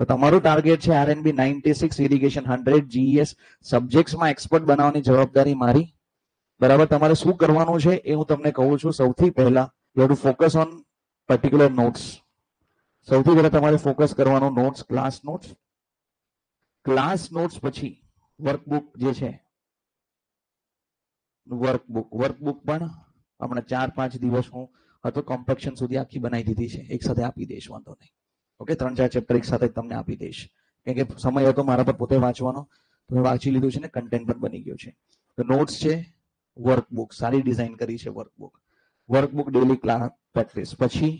તો તમારું ટાર્ગેટ છે આરએનબી 96, ઇરિગેશન 100, જીઈએસ સબ્જેક્ટ્સમાં એક્સપર્ટ બનાવવાની જવાબદારી મારી. બરાબર. તમારે શું કરવાનું છે એ હું તમને કહું છું. સૌથી પહેલા you have to focus on particular notes. સૌથી પહેલા તમારે ફોકસ કરવાનું notes, class notes. Class notes પછી વર્કબુક જે છે, વર્કબુક પણ હમણાં 4-5 દિવસ હું હતો કોમ્પેક્શન સુધી આખી બનાવી દીધી છે, એક સાથે આપી દઈશ, વાંધો નહીં. ઓકે, 3-4 ચેપ્ટર એક સાથે તમને આપી દઈશ, કેમ કે સમય હતો મારા પર પોતે વાંચવાનો, તો મેં વાંચી લીધું છે ને કન્ટેન્ટ પણ બની ગયું છે. તો નોટ્સ છે, વર્કબુક સારી ડિઝાઇન કરી છે, વર્કબુક ડેલી ક્લાસ પ્રેક્ટિસ. પછી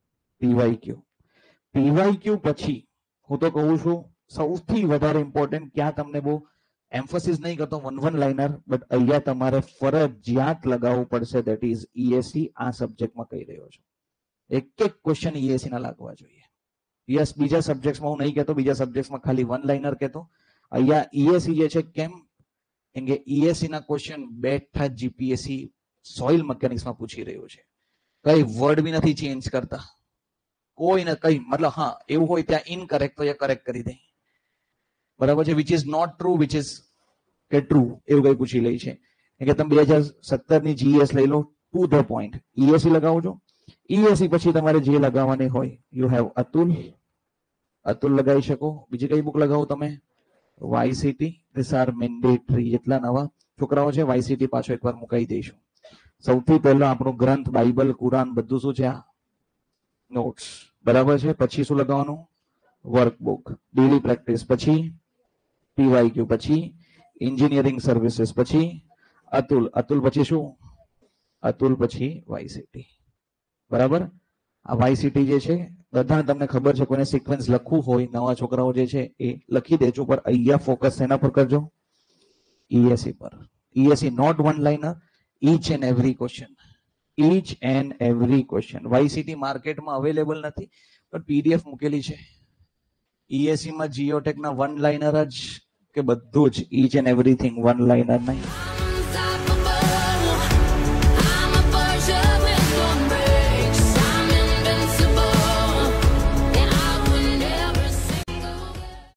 પીવાયક્યુ પછી હું તો કહું છું સૌથી વધારે ઇમ્પોર્ટન્ટ, ક્યાં તમને બહુ એમ્ફોસિસ નહીં કરતો વન લાઇનર, બટ અહીંયા તમારે ફરજિયાત લગાવવું પડશે, દેટ ઇઝ ઈએસસી. આ સબ્જેક્ટમાં કહી રહ્યો છું, એક એક ક્વેશ્ચન ઈએસસી ના લાગવા જોઈએ. યસ, બીજા સબ્જેક્ટમાં હું નહીં કહેતો, બીજા સબ્જેક્ટમાં ખાલી વન લાઇનર કહેતો. અહીંયા ઈએસસી જે છે, કેમ કે ઈએસસી ના ક્વેશ્ચન બેઠા જીપીએસસી સોઇલ મિકેનિક્સમાં પૂછી રહ્યું છે, કઈ વર્ડ બી નથી ચેન્જ કરતા, કોઈ ને કઈ, મતલબ હા એવું હોય ત્યાં ઇનકરેક્ટ તો એ કરેક્ટ કરી દે, બરાબર છે, which is not true, which is કે ટ્રુ, એવું કઈ પૂછી લે છે. કે તમે 2017 ની જીએસ લઈ લો, ટુ ધ પોઈન્ટ ઈએસસી લગાવો છો. ઈએસસી પછી તમારે જે લગાવવાની હોય, યુ હેવ અતુલ લગાવી શકો. બીજી કઈ બુક લગાવો તમે? વાયસીટી. This are mandatory. જેટલા નવા છોકરાઓ છે વાયસીટી પાછો એકવાર મુકાઈ દઈશું. સૌથી પહેલા આપણું ગ્રંથ, બાઇબલ, કુરાન બધું શું છે? નોટ્સ. બરાબર છે. પછી શું લગાવવાનું? Workbook, daily practice. પછી પીવાયક્યુ, પછી એન્જિનિયરિંગ સર્વિસીસ, પછી અતુલ પછી શું? અતુલ પછી વાયસીટી. બરાબર. આ વાયસીટી જે છે બધાને તમને ખબર છે, કોઈને સિક્વન્સ લખવું હોય નવા છોકરાઓ જે છે એ લખી દેજો, પર અહીંયા ફોકસ એના પર કરજો, ઈએસસી પર. ESC note one liner, each and every question. YCT માર્કેટમાં અવેલેબલ નથી, પણ પીડીએફ મૂકેલી છે. ઈએસસી માં જીઓટેકના વન લાઇનર જ કે બધું જ, each and everything one liner નહીં.